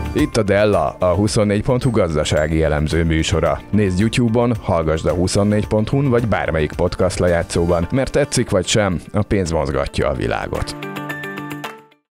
Itt a Della, a 24.hu gazdasági elemző műsora. Nézd YouTube-on, hallgasd a 24.hu-n vagy bármelyik podcast lejátszóban, mert tetszik vagy sem, a pénz mozgatja a világot.